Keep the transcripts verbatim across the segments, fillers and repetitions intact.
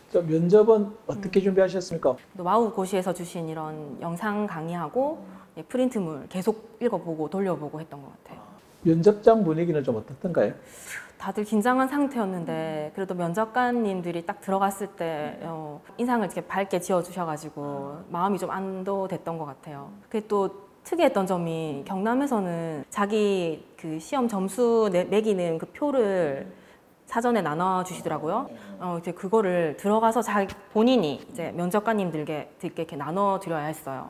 저 면접은 어떻게 음. 준비하셨습니까? 또 와우고시에서 주신 이런 영상 강의하고 예, 프린트물 계속 읽어보고 돌려보고 했던 것 같아요. 면접장 분위기는 좀 어떻던가요? 다들 긴장한 상태였는데 그래도 면접관님들이 딱 들어갔을 때 어, 인상을 이렇게 밝게 지어주셔가지고 마음이 좀 안도됐던 것 같아요. 그게 또 특이했던 점이 경남에서는 자기 그 시험 점수 내, 매기는 그 표를 사전에 나눠 주시더라고요. 어, 이제 그거를 들어가서 자기 본인이 이제 면접관님들께 이렇게 나눠 드려야 했어요.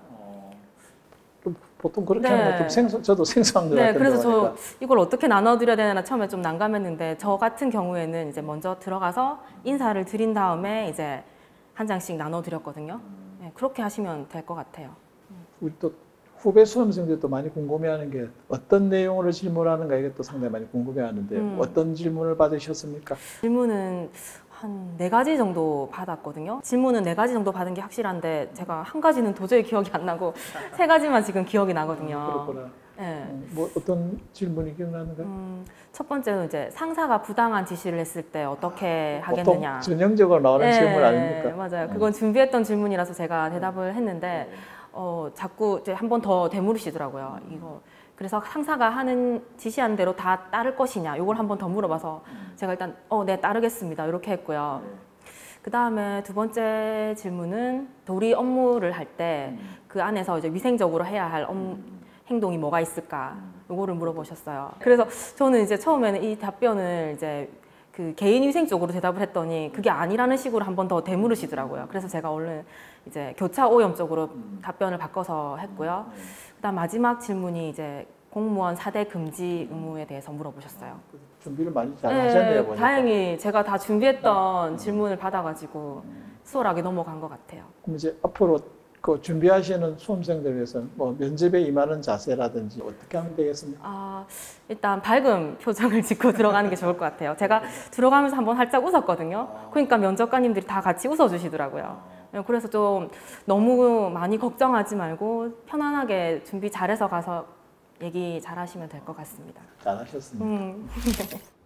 좀 보통 그렇게 네. 하는 건 좀 생소, 저도 생소한 것 네, 같은데. 그래서 보니까. 저 이걸 어떻게 나눠드려야 되나 처음에 좀 난감했는데 저 같은 경우에는 이제 먼저 들어가서 인사를 드린 다음에 이제 한 장씩 나눠드렸거든요. 네, 그렇게 하시면 될 것 같아요. 우리 또 후배 수험생들도 많이 궁금해하는 게 어떤 내용으로 질문하는가 이게 또 상당히 많이 궁금해하는데 음. 어떤 질문을 받으셨습니까? 질문은 한 네 가지 정도 받았거든요. 질문은 네 가지 정도 받은 게 확실한데 제가 한 가지는 도저히 기억이 안 나고 세 가지만 지금 기억이 나거든요. 음, 그렇구나. 네. 음, 뭐 어떤 질문이 기억나는가요? 음, 첫 번째는 이제 상사가 부당한 지시를 했을 때 어떻게 보통 하겠느냐. 전형적으로 나오는 네, 질문 아닙니까? 맞아요. 그건 준비했던 질문이라서 제가 대답을 했는데 어, 자꾸 이제 한 번 더 되물으시더라고요. 이거 그래서 상사가 하는 지시한 대로 다 따를 것이냐 이걸 한 번 더 물어봐서 제가 일단 어, 네 따르겠습니다 이렇게 했고요. 그 다음에 두 번째 질문은 도리 업무를 할 때 그 안에서 이제 위생적으로 해야 할 업무, 행동이 뭐가 있을까 요거를 물어보셨어요. 그래서 저는 이제 처음에는 이 답변을 이제 그 개인 위생 쪽으로 대답을 했더니 그게 아니라는 식으로 한 번 더 되물으시더라고요. 그래서 제가 얼른 이제 교차 오염 쪽으로 답변을 바꿔서 했고요. 그다음 마지막 질문이 이제 공무원 사대 금지 의무에 대해서 물어보셨어요. 준비를 많이 잘 하셨네요. 네, 보니까. 다행히 제가 다 준비했던 질문을 받아가지고 수월하게 넘어간 것 같아요. 그럼 이제 앞으로 그 준비하시는 수험생들 위해서 뭐 면접에 임하는 자세라든지 어떻게 하면 되겠습니까? 아, 일단 밝은 표정을 짓고 들어가는 게 좋을 것 같아요. 제가 들어가면서 한번 살짝 웃었거든요. 그러니까 면접관님들이 다 같이 웃어주시더라고요. 그래서 좀 너무 많이 걱정하지 말고 편안하게 준비 잘해서 가서 얘기 잘하시면 될 것 같습니다. 잘하셨습니다. 음.